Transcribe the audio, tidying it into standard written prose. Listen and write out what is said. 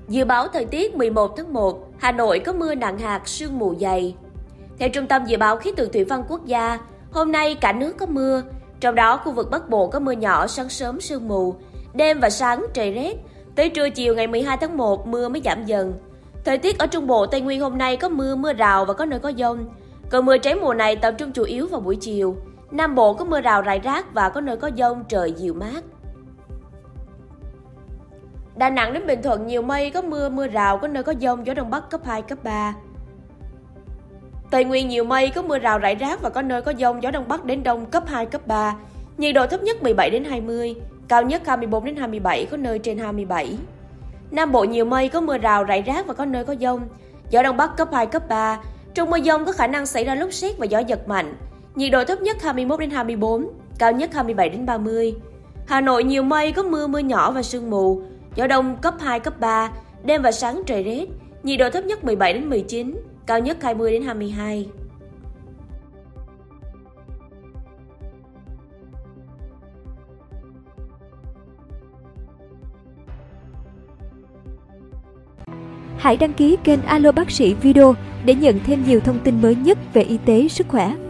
Dự báo thời tiết 11 tháng 1, Hà Nội có mưa nặng hạt, sương mù dày. Theo Trung tâm Dự báo Khí tượng Thủy văn Quốc gia, hôm nay cả nước có mưa, trong đó khu vực Bắc Bộ có mưa nhỏ, sáng sớm sương mù, đêm và sáng trời rét. Tới trưa chiều ngày 12 tháng 1, mưa mới giảm dần. Thời tiết ở Trung Bộ, Tây Nguyên hôm nay có mưa, mưa rào và có nơi có dông. Cơn mưa trái mùa này tập trung chủ yếu vào buổi chiều. Nam Bộ có mưa rào rải rác và có nơi có dông, trời dịu mát. Đà Nẵng đến Bình Thuận nhiều mây, có mưa, mưa rào, có nơi có dông, gió Đông Bắc cấp 2, cấp 3. Tây Nguyên nhiều mây, có mưa rào rải rác và có nơi có dông, gió Đông Bắc đến Đông cấp 2, cấp 3. Nhiệt độ thấp nhất 17 đến 20, cao nhất 24 đến 27, có nơi trên 27. Nam Bộ nhiều mây, có mưa rào rải rác và có nơi có dông, gió Đông Bắc cấp 2, cấp 3. Trong mưa dông có khả năng xảy ra lốc sét và gió giật mạnh. Nhiệt độ thấp nhất 21 đến 24, cao nhất 27 đến 30. Hà Nội nhiều mây, có mưa, mưa nhỏ và sương mù, gió đông cấp 2, cấp 3, đêm và sáng trời rét. Nhiệt độ thấp nhất 17 đến 19, cao nhất 20 đến 22. Hãy đăng ký kênh Alo Bác sĩ Video để nhận thêm nhiều thông tin mới nhất về y tế, sức khỏe.